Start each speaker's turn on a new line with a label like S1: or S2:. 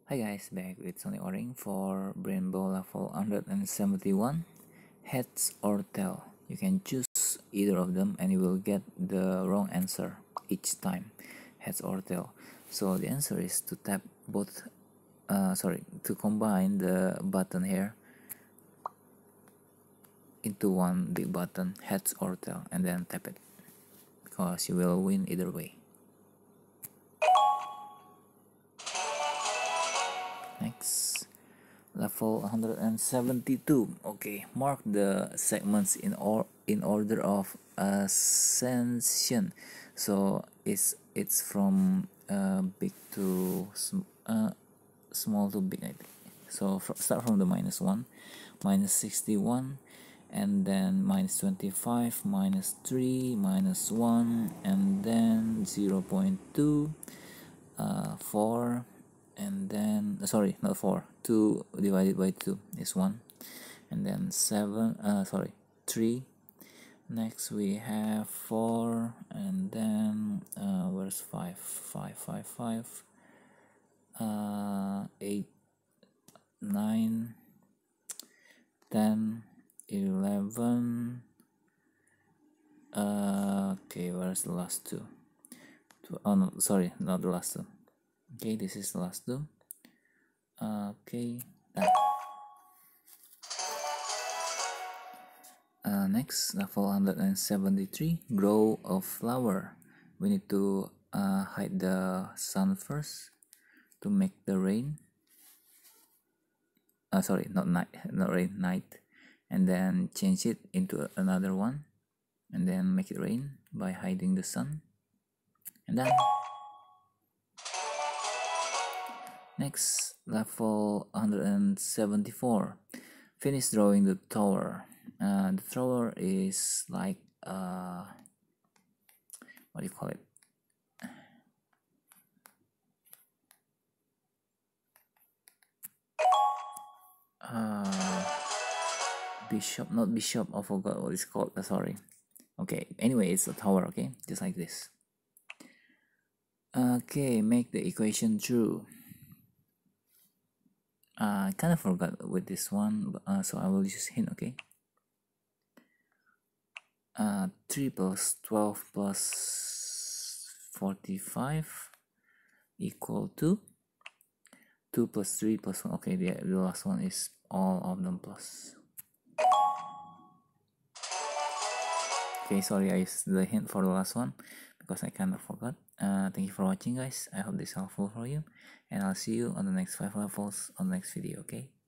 S1: Hi guys, back with Sonic O-Ring for Rainbow level 171. Heads or tail. You can choose either of them and you will get the wrong answer each time. Heads or tail. So the answer is to tap both, to combine the button here into one big button, heads or tail, and then tap it. Because you will win either way. Next, level 172. Okay, mark the segments in order of ascension. So it's from big to small to big, I think. So start from the -1, -61, and then -25, -3, -1, and then 0.2, 4, and then sorry, not 4, 2 divided by 2 is 1, and then 3. Next we have 4, and then where's 5, 8, 9, 10, 11. Okay, where's the last two? Oh no, sorry, not the last two. Okay, this is the last two. Okay, done. Next, level 173, grow a flower. We need to hide the sun first to make the rain. Sorry, not night, not rain, night. And then change it into another one, and then make it rain by hiding the sun. And then next, level 174, finish drawing the tower. The tower is like what do you call it? Bishop, not bishop, I forgot what it's called. Sorry. Okay, anyway, it's a tower. Okay, just like this. Okay, make the equation true. I kind of forgot with this one, but, so I will use hint. Okay. 3 plus 12 plus 45 equal to 2 plus 3 plus 1. Okay, the last one is all of them plus. Okay, sorry, I used the hint for the last one because I kind of forgot. Thank you for watching, guys. I hope this is helpful for you, and I'll see you on the next 5 levels on the next video. Okay.